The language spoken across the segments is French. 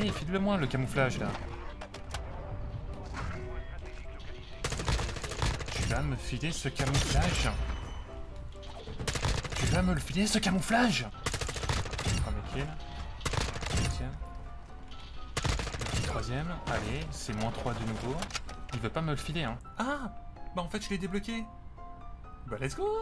Allez, file-le-moi le camouflage là. Tu vas me filer ce camouflage? Tu vas me le filer ce camouflage? Premier kill. Deuxième. Troisième. Allez, c'est -3 de nouveau. Il veut pas me le filer, hein. Ah! Bah en fait, je l'ai débloqué. Bah let's go!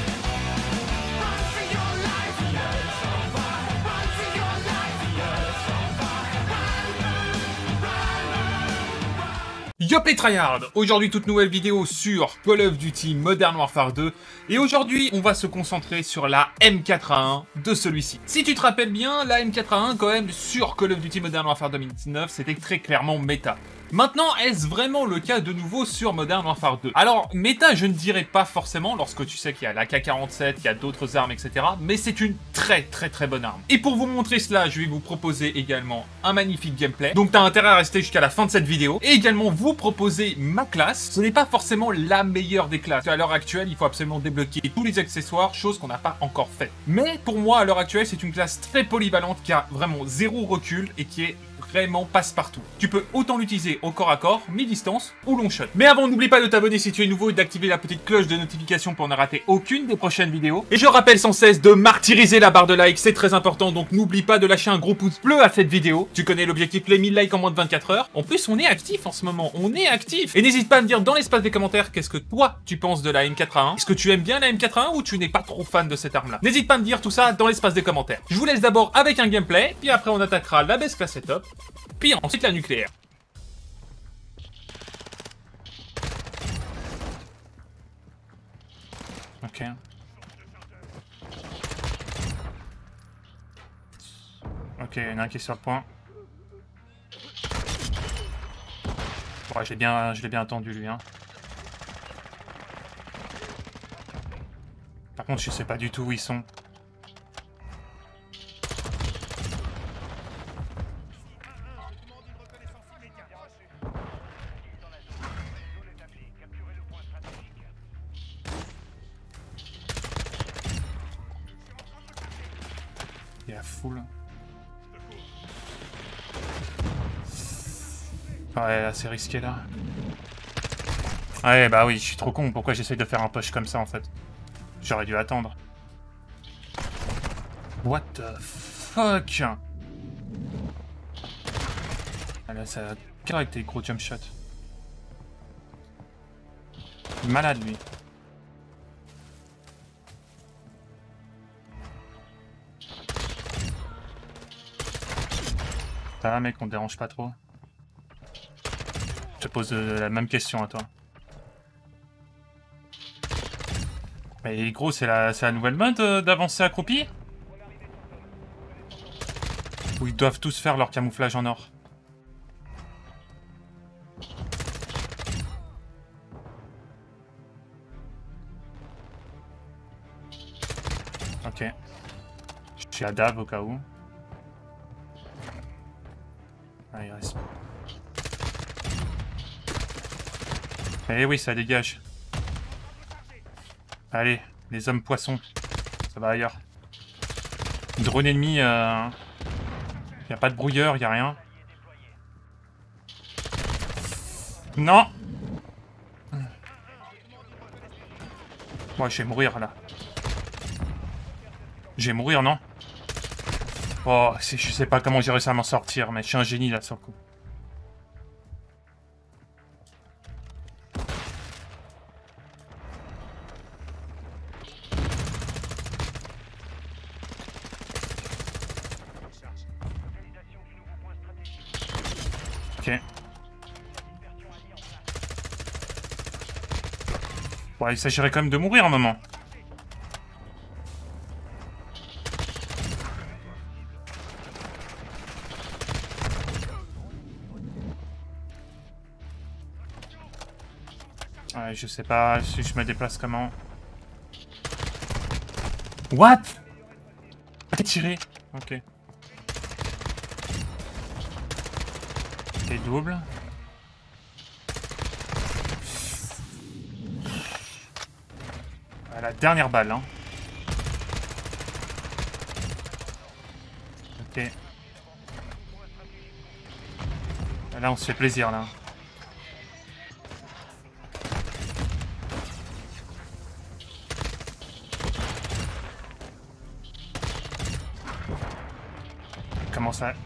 Yop les tryhards! Aujourd'hui toute nouvelle vidéo sur Call of Duty Modern Warfare 2 et aujourd'hui on va se concentrer sur la M4A1 de celui-ci. Si tu te rappelles bien, la M4A1 quand même sur Call of Duty Modern Warfare 2019 c'était très clairement méta. Maintenant, est-ce vraiment le cas de nouveau sur Modern Warfare 2? Alors, méta, je ne dirais pas forcément, lorsque tu sais qu'il y a l'AK-47, il y a d'autres armes, etc. Mais c'est une très bonne arme. Et pour vous montrer cela, je vais vous proposer également un magnifique gameplay. Donc t'as intérêt à rester jusqu'à la fin de cette vidéo. Et également vous proposer ma classe. Ce n'est pas forcément la meilleure des classes. À l'heure actuelle, il faut absolument débloquer tous les accessoires, chose qu'on n'a pas encore fait. Mais pour moi, à l'heure actuelle, c'est une classe très polyvalente qui a vraiment zéro recul et qui est vraiment passe-partout. Tu peux autant l'utiliser au corps à corps, mi-distance ou long shot. Mais avant, n'oublie pas de t'abonner si tu es nouveau et d'activer la petite cloche de notification pour ne rater aucune des prochaines vidéos. Et je rappelle sans cesse de martyriser la barre de like, c'est très important, donc n'oublie pas de lâcher un gros pouce bleu à cette vidéo. Tu connais l'objectif, les 1000 likes en moins de 24 heures. En plus, on est actif en ce moment, on est actif. Et n'hésite pas à me dire dans l'espace des commentaires qu'est-ce que toi tu penses de la M4A1. Est-ce que tu aimes bien la M4A1 ou tu n'es pas trop fan de cette arme-là? N'hésite pas à me dire tout ça dans l'espace des commentaires. Je vous laisse d'abord avec un gameplay, puis après on attaquera la base class setup. Puis ensuite la nucléaire. Ok. Ok, il y en a un qui est sur le point. Ouais, je l'ai bien attendu lui, hein. Par contre, je sais pas du tout où ils sont. Il est à full. Ouais, là, c'est risqué, là. Ouais, bah oui, je suis trop con. Pourquoi j'essaye de faire un push comme ça, en fait? J'aurais dû attendre. What the fuck? Ah là, ça a cœur avec tes gros jump shots. Malade, lui. Ça va, mec, on te dérange pas trop. Je te pose la même question à toi. Mais gros, c'est la nouvelle mode d'avancer accroupi? Où ils doivent tous faire leur camouflage en or. Ok. Je suis à Dave au cas où. Ah, il reste. Eh oui, ça dégage. Allez, les hommes poissons. Ça va ailleurs. Drone ennemi, y a pas de brouilleur, y a rien. Non! Moi, je vais mourir là. Je vais mourir, non? Oh, je sais pas comment j'ai réussi à m'en sortir, mais je suis un génie là sur le coup. Ok. Ouais, il s'agirait quand même de mourir un moment. Ouais, je sais pas si je me déplace comment. What? Tiré. Ok. Ok, double. La dernière balle, hein. Ok. Là, on se fait plaisir, là. Commence à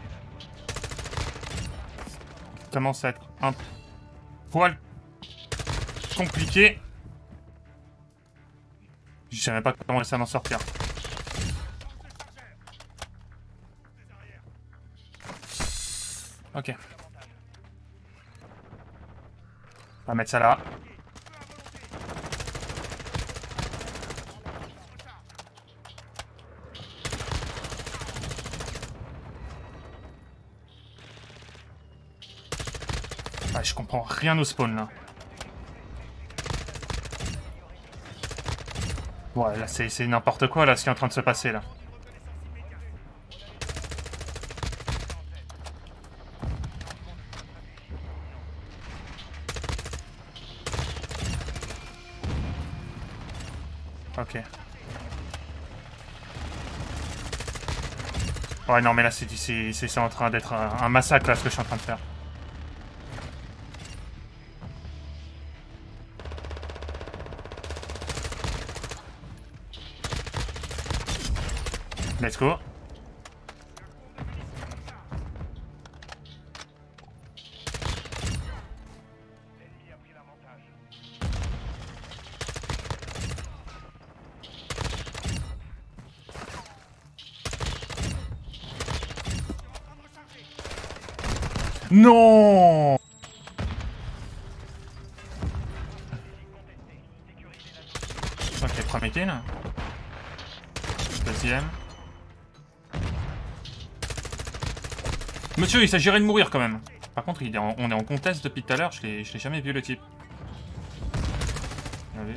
être un poil compliqué. Je sais même pas comment ça m'en sortir. Ok. On va mettre ça là. Ah, je comprends rien au spawn là. Ouais, là c'est n'importe quoi là ce qui est en train de se passer là. Ok. Ouais non mais là c'est en train d'être un massacre là ce que je suis en train de faire. Let's go. Non! Ok, premier kill. Deuxième. Monsieur, il s'agirait de mourir quand même. Par contre, on est en contest depuis tout à l'heure, je l'ai jamais vu le type. Allez.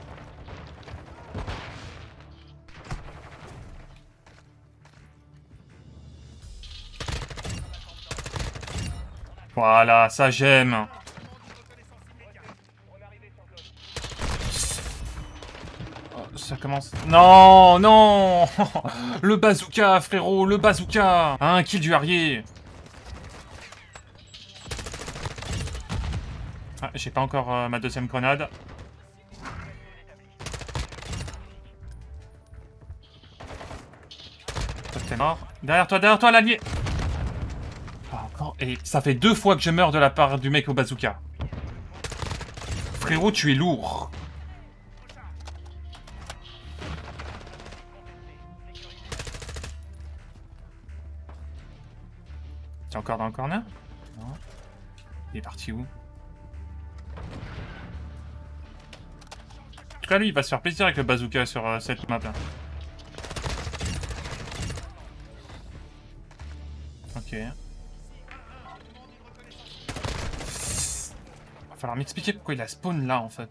Voilà, ça j'aime. Oh, ça commence... Non, non. Le bazooka, frérot, le bazooka. Un kill du Harrier. Ah, j'ai pas encore ma deuxième grenade. T'es mort. Derrière toi, l'allié. Et ça fait 2 fois que je meurs de la part du mec au bazooka. Frérot, tu es lourd. T'es encore dans le corner? Non. Il est parti où? En tout cas, lui, il va se faire plaisir avec le bazooka sur cette map là. Ok. Va falloir m'expliquer pourquoi il a spawn là en fait.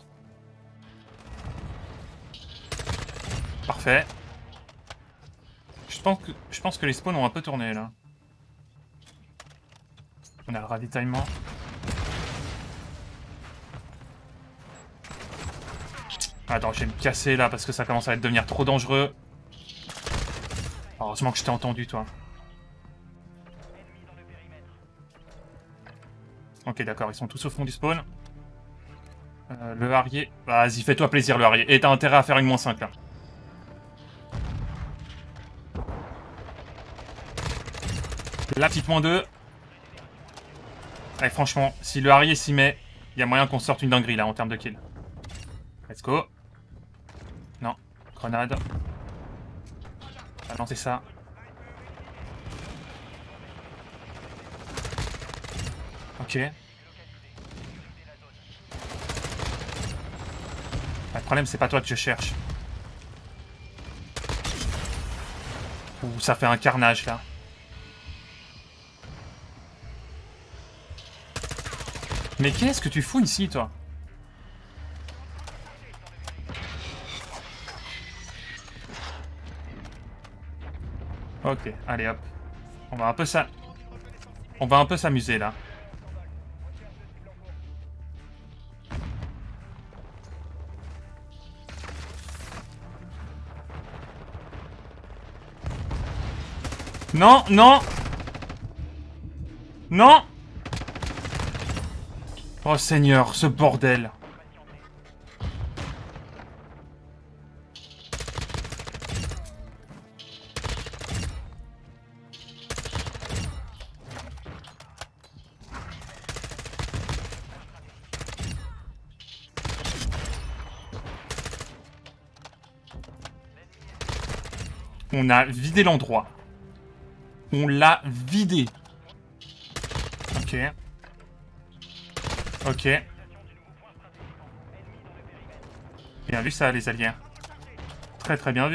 Parfait. Je pense que les spawns ont un peu tourné là. On a le ravitaillement. Attends, je vais me casser là parce que ça commence à devenir trop dangereux. Heureusement que je t'ai entendu, toi. Ok, d'accord, ils sont tous au fond du spawn. Le Harrier... Vas-y, fais-toi plaisir, le Harrier. Et t'as intérêt à faire une -5, là. La petite -2. Allez, franchement, si le Harrier s'y met, il y a moyen qu'on sorte une dinguerie, là, en termes de kill. Let's go. Non. Grenade. On va lancer ça. Ok. Le problème, c'est pas toi que je cherche. Ouh, ça fait un carnage, là. Mais qu'est-ce que tu fous ici, toi? Ok, allez hop. On va un peu s'amuser, là. Non, non. Non. Oh Seigneur, ce bordel. On a vidé l'endroit. On l'a vidé. Ok. Ok. Bien vu ça, les alliés. Très très bien vu.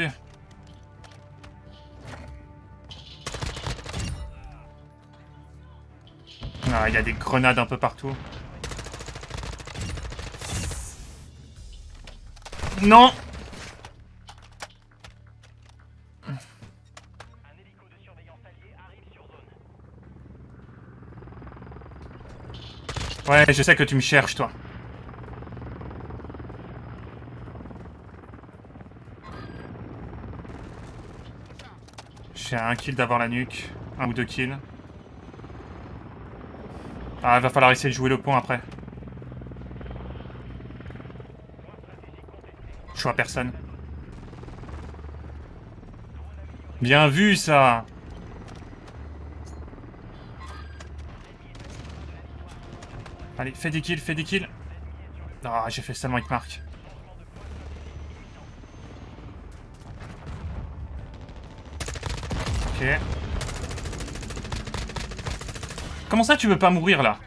Ah, il y a des grenades un peu partout. Non! Ouais, je sais que tu me cherches, toi. J'ai un kill d'avoir la nuque. Un ou deux kills. Ah, il va falloir essayer de jouer le point après. Je vois personne. Bien vu, ça! Allez, fais des kills, fais des kills. Ah, j'ai fait seulement avec Marc. Ok. Comment ça, tu veux pas mourir, là?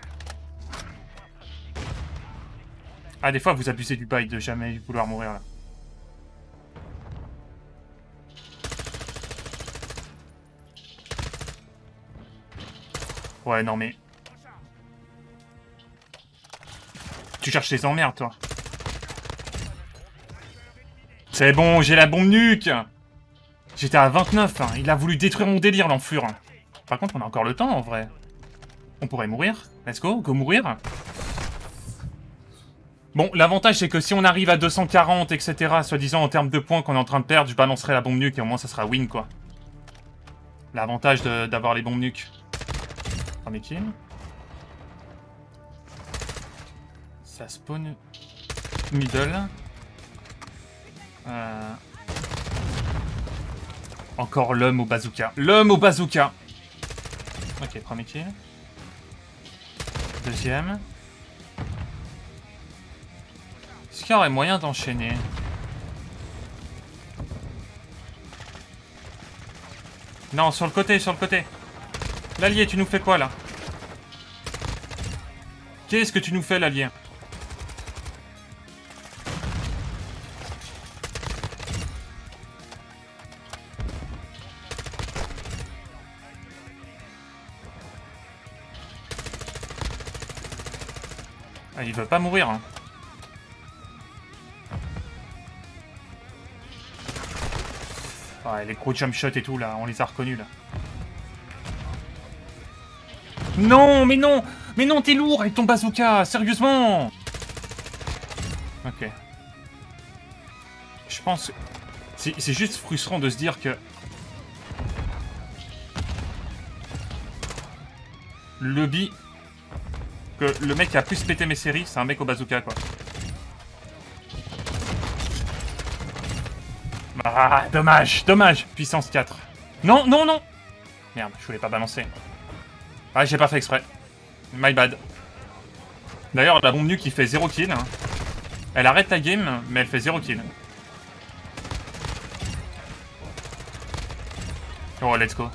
Ah, des fois, vous abusez du bail de jamais vouloir mourir, là. Ouais, non, mais... Tu cherches les emmerdes, toi. C'est bon, j'ai la bombe nuque. J'étais à 29, hein. Il a voulu détruire mon délire, l'enflure. Par contre, on a encore le temps, en vrai. On pourrait mourir. Let's go, go mourir. Bon, l'avantage, c'est que si on arrive à 240, etc., soi-disant en termes de points qu'on est en train de perdre, je balancerai la bombe nuque et au moins, ça sera win, quoi. L'avantage d'avoir les bombes nuques. Premier kill. Ça spawn... Middle. Encore l'homme au bazooka. L'homme au bazooka. Ok, premier kill. Deuxième. Est-ce qu'il y aurait moyen d'enchaîner? Non, sur le côté, sur le côté. L'allié, tu nous fais quoi, là? Qu'est-ce que tu nous fais, l'allié? Ah, il veut pas mourir, hein. Ouais, les gros jump shots et tout, là, on les a reconnus, là. Non, mais non! Mais non, t'es lourd avec ton bazooka, sérieusement! Ok. Je pense... C'est juste frustrant de se dire que... Que le mec qui a plus pété mes séries, c'est un mec au bazooka, quoi. Ah, dommage, dommage. Puissance 4. Non, non, non. Merde, je voulais pas balancer. Ah, j'ai pas fait exprès. My bad. D'ailleurs, la bombe nuque qui fait 0 kill. Hein. Elle arrête la game, mais elle fait 0 kill. Oh, let's go.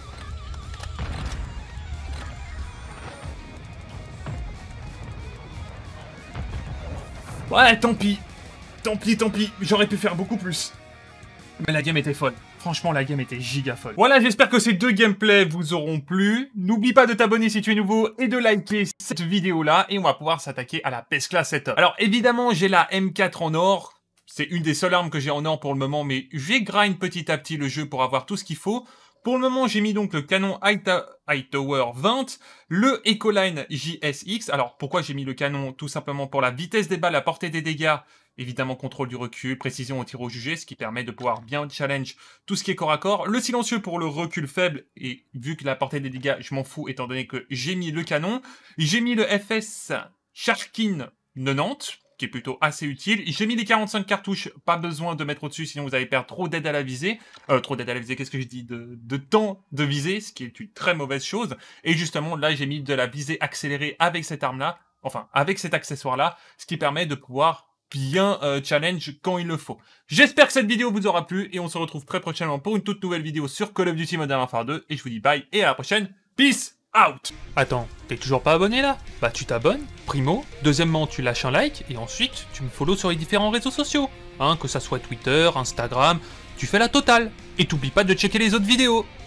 Ouais, tant pis. Tant pis, tant pis. J'aurais pu faire beaucoup plus. Mais la game était folle. Franchement, la game était giga folle. Voilà, j'espère que ces deux gameplays vous auront plu. N'oublie pas de t'abonner si tu es nouveau et de liker cette vidéo-là. Et on va pouvoir s'attaquer à la Pescla Setup. Alors, évidemment, j'ai la M4 en or. C'est une des seules armes que j'ai en or pour le moment, mais j'ai grind petit à petit le jeu pour avoir tout ce qu'il faut. Pour le moment, j'ai mis donc le canon Hightower 20, le Ecoline JSX. Alors, pourquoi j'ai mis le canon? Tout simplement pour la vitesse des balles, la portée des dégâts, évidemment contrôle du recul, précision au tir au jugé, ce qui permet de pouvoir bien challenge tout ce qui est corps à corps. Le silencieux pour le recul faible, et vu que la portée des dégâts, je m'en fous étant donné que j'ai mis le canon. J'ai mis le FS Sharkin 90, qui est plutôt assez utile. J'ai mis les 45 cartouches, pas besoin de mettre au-dessus, sinon vous allez perdre trop d'aide à la visée. Trop d'aide à la visée, qu'est-ce que je dis de temps de visée, ce qui est une très mauvaise chose. Et justement, là, j'ai mis de la visée accélérée avec cette arme-là, enfin, avec cet accessoire-là, ce qui permet de pouvoir bien challenge quand il le faut. J'espère que cette vidéo vous aura plu, et on se retrouve très prochainement pour une toute nouvelle vidéo sur Call of Duty Modern Warfare 2, et je vous dis bye, et à la prochaine, peace out. Attends, t'es toujours pas abonné là? Bah tu t'abonnes, primo, deuxièmement tu lâches un like, et ensuite tu me follow sur les différents réseaux sociaux, hein, que ça soit Twitter, Instagram, tu fais la totale. Et t'oublies pas de checker les autres vidéos.